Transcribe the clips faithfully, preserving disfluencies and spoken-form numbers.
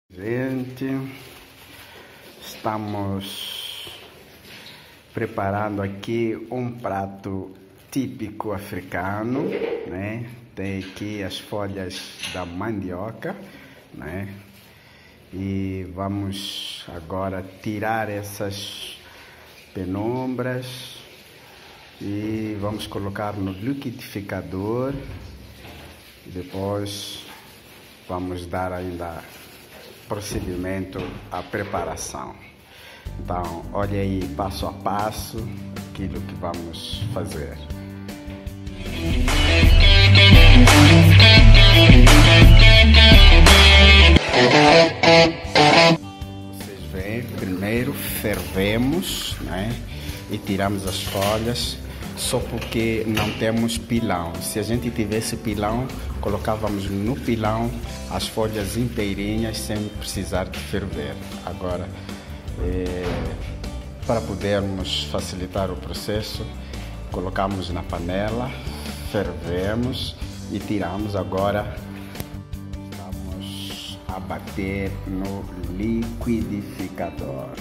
Gente, estamos preparando aqui um prato típico africano, né? Tem aqui as folhas da mandioca, né? E vamos agora tirar essas penumbras e vamos colocar no liquidificador. Depois vamos dar ainda procedimento à preparação. Então, olha aí passo a passo aquilo que vamos fazer. Vocês veem, primeiro fervemos, né? E tiramos as folhas, só porque não temos pilão. Se a gente tivesse pilão, colocávamos no pilão as folhas inteirinhas sem precisar de ferver. Agora, é, para podermos facilitar o processo, colocamos na panela, fervemos e tiramos. Agora vamos a bater no liquidificador.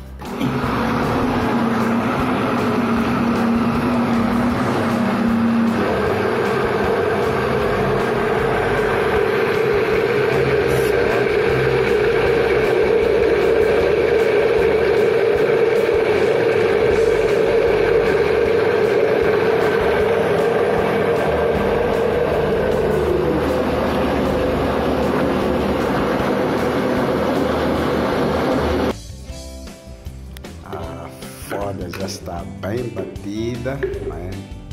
A folha já está bem batida, né?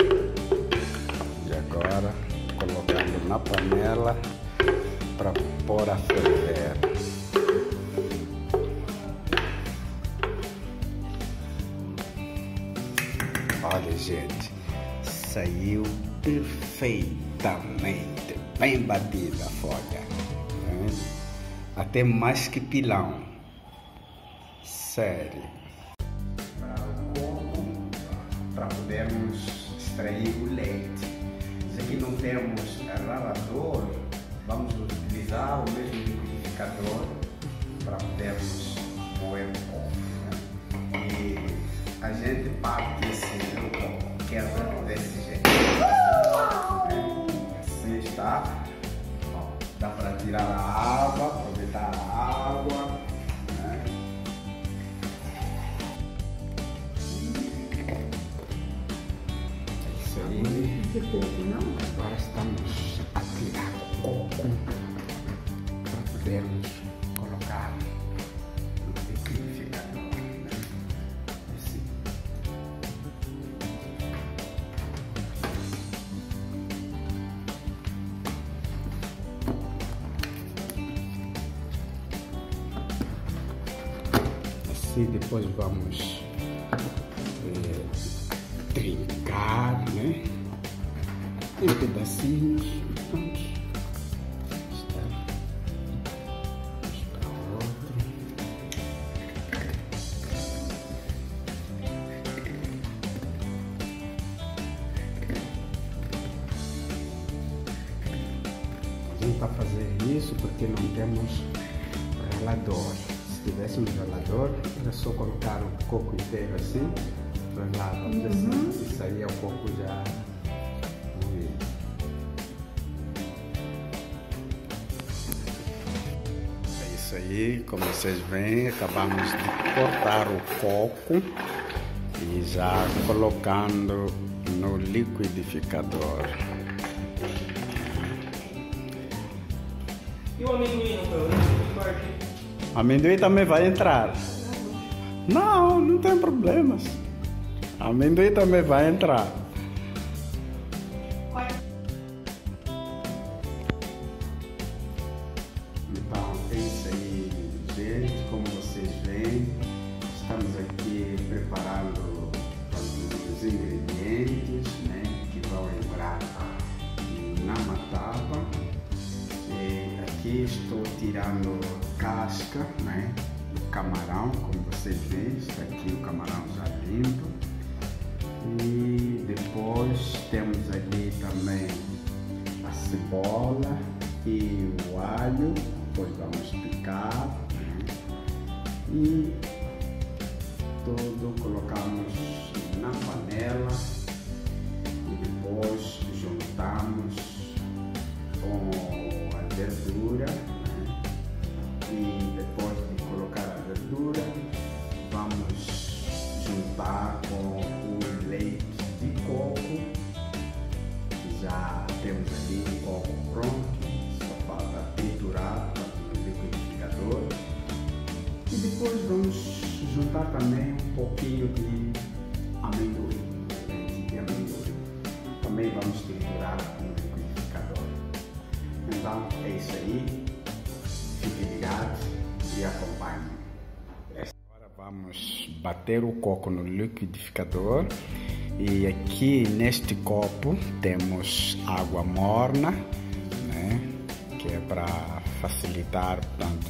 E agora colocando na panela para pôr a ferver. Olha, gente, saiu perfeitamente, bem batida a folha, né? Até mais que pilão, sério. Para podermos extrair o leite. Se aqui não temos ralador, vamos utilizar o mesmo liquidificador para podermos moer o coco, né? E a gente parte assim o coco, quebra desse jeito, né? Assim está. Ó, dá para tirar a água, aproveitar a água, né? Aí, agora estamos a tirar o coco para podermos colocar no liquidificador, né? Assim. Assim, depois vamos é, trincar, né? Em pedacinhos. Vamos para outro. A gente vai fazer isso porque não temos ralador. Se tivéssemos ralador, era só colocar o coco inteiro assim, ralávamos uhum. assim, e saía o coco já. É isso aí, como vocês veem, acabamos de cortar o coco e já colocando no liquidificador. E o amendoim, não? O amendoim também vai entrar. Não, não tem problemas. O amendoim também vai entrar. Então, é isso aí, gente. Como vocês veem, estamos aqui preparando os ingredientes, né, que vão entrar na matapa. E aqui estou tirando casca, né, do camarão, como vocês veem. Está aqui o camarão já limpo. E depois temos ali também a cebola e o alho, depois vamos picar, né? E tudo colocamos na panela e depois juntamos com a verdura, né? E depois de colocar a verdura, vamos juntar com o leite de coco. Já temos ali o coco pronto, só falta triturar no liquidificador. E depois vamos juntar também um pouquinho de amendoim, leite de amendoim. Também vamos triturar no liquidificador. Então é isso aí, fiquem ligados e acompanhem. Agora vamos bater o coco no liquidificador. E aqui neste copo temos água morna, né? Que é para facilitar tanto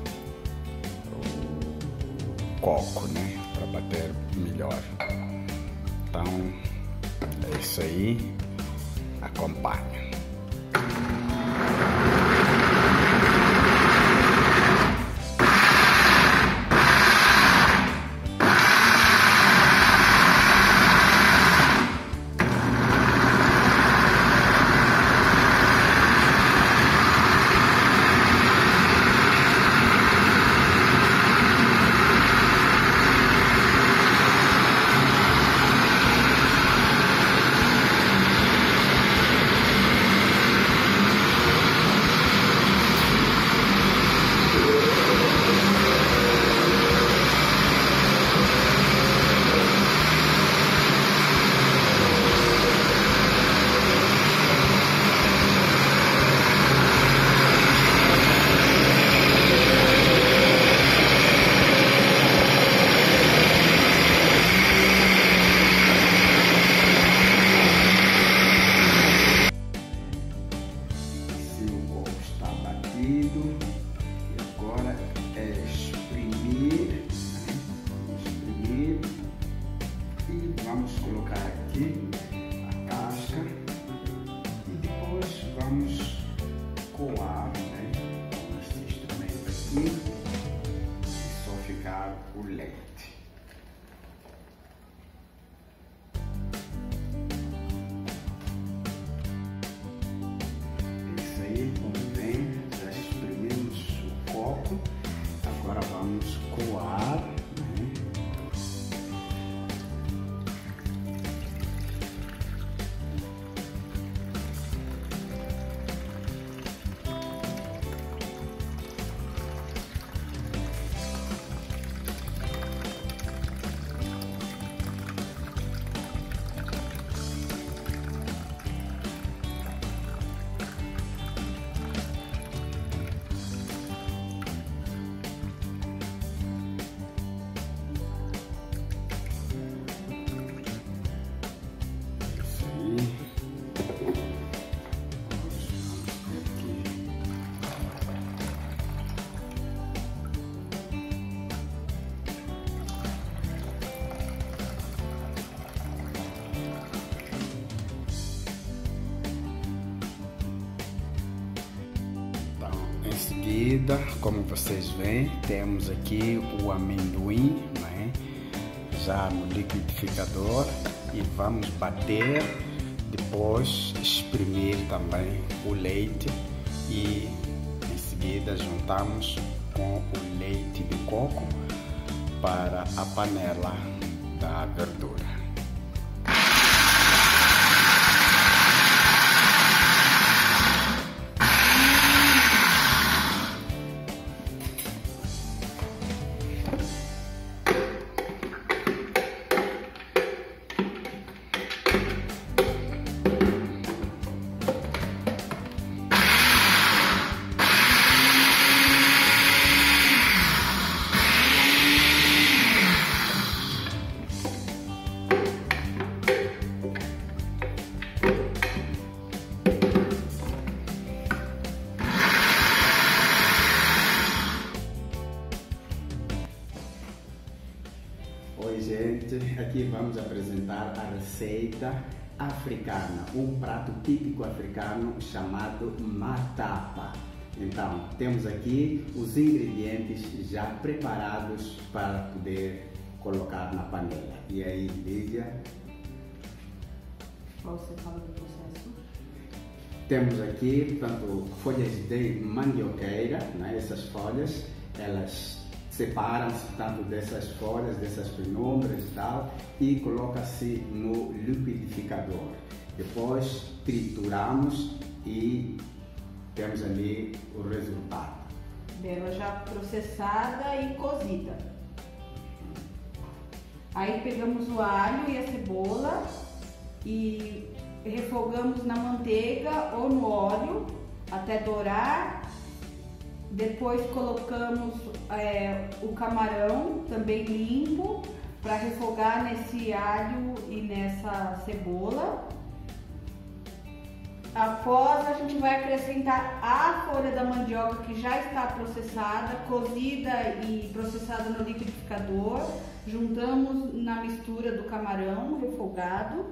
o coco, né? Para bater melhor. Então é isso aí, acompanha. E agora é exprimir, né? Vamos exprimir e vamos colocar aqui a casca e depois vamos coar, né? Com esse instrumento aqui e só ficar o leite. Isso aí, como vem. Agora vamos coar, né? Em seguida, como vocês veem, temos aqui o amendoim, né? Já no liquidificador, e vamos bater, depois exprimir também o leite e em seguida juntamos com o leite de coco para a panela da verdura. Oi gente, aqui vamos apresentar a receita africana, um prato típico africano chamado matapa. Então, temos aqui os ingredientes já preparados para poder colocar na panela. E aí, Lídia? Qual você fala do processo? Temos aqui, portanto, folhas de mandioqueira, né? Essas folhas, elas separam-se tanto dessas folhas, dessas penumbras e tal, e coloca-se no liquidificador. Depois trituramos e temos ali o resultado. Dela já processada e cozida. Aí pegamos o alho e a cebola e refogamos na manteiga ou no óleo até dourar. Depois colocamos é, o camarão também limpo para refogar nesse alho e nessa cebola. Após, a gente vai acrescentar a folha da mandioca que já está processada, cozida e processada no liquidificador. Juntamos na mistura do camarão refogado.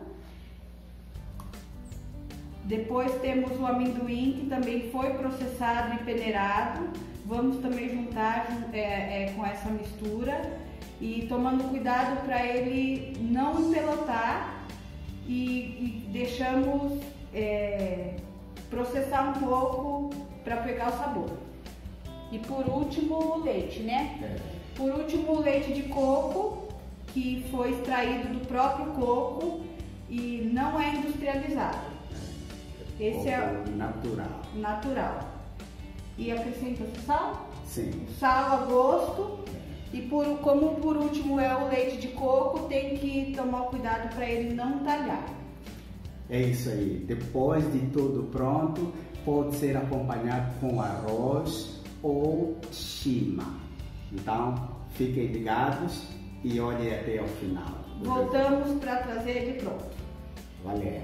Depois temos o amendoim, que também foi processado e peneirado. Vamos também juntar é, é, com essa mistura e tomando cuidado para ele não empelotar, e, e deixamos é, processar um pouco para pegar o sabor. E por último, o leite, né? É. Por último, o leite de coco, que foi extraído do próprio coco e não é industrializado. Esse é natural. Natural. E acrescenta sal? Sim. Sal a gosto. E por, como por último é o leite de coco, tem que tomar cuidado para ele não talhar. É isso aí. Depois de tudo pronto, pode ser acompanhado com arroz ou chima. Então, fiquem ligados e olhem até o final. Voltamos para trazer ele pronto. Valeu!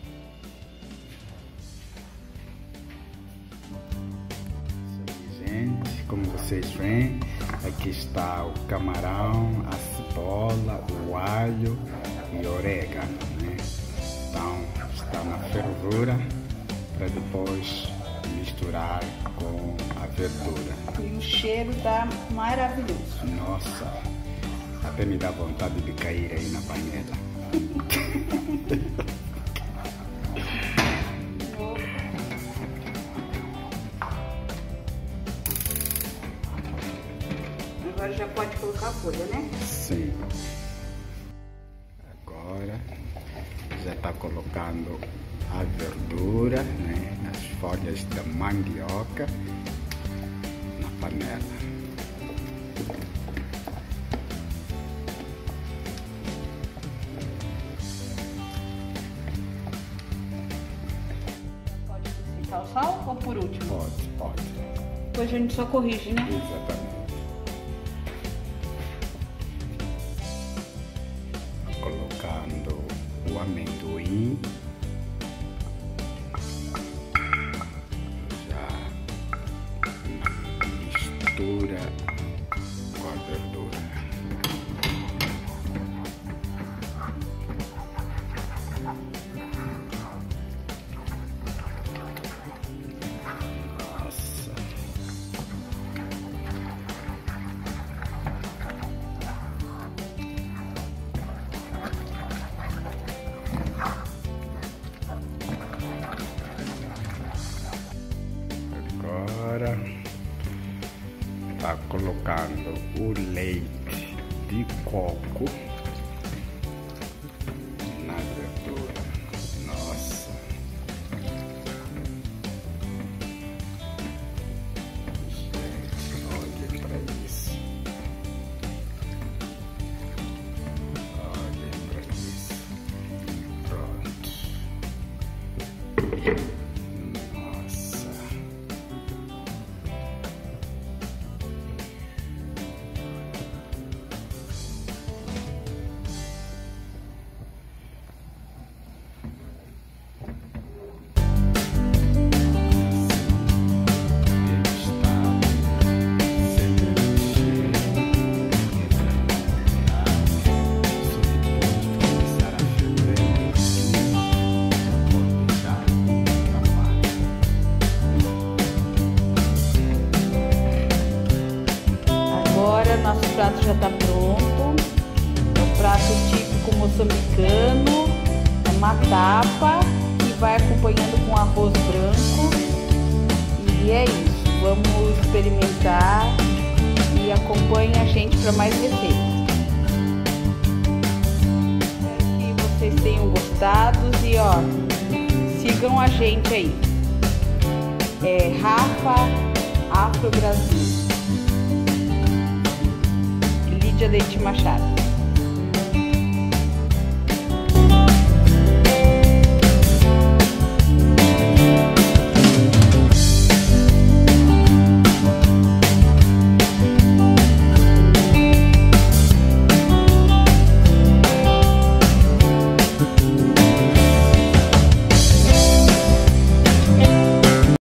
Gente, como vocês veem, aqui está o camarão, a cebola, o alho e o orégano, né? Então, está na fervura para depois misturar com a verdura. E o cheiro tá maravilhoso. Nossa, até me dá vontade de cair aí na panela. Agora já pode colocar a folha, né? Sim. Agora já está colocando a verdura, né? As folhas da mandioca na panela. Pode acrescentar o sal ou por último? Pode, pode. Depois a gente só corrige, né? Exatamente. Colocando o amendoim. Já mistura com a verdura. Nossa. Agora está colocando o leite de coco na verdura. Nossa. Gente, olhem para isso. Olhem para isso. Pronto. Nossa. galera, nosso prato já está pronto. É um prato típico moçambicano, é uma tapa que vai acompanhando com arroz branco. E é isso, vamos experimentar e acompanhe a gente para mais receitas. Espero que vocês tenham gostado e ó, sigam a gente aí. É Rafa Afro Brasil. Lídia Leite Machado.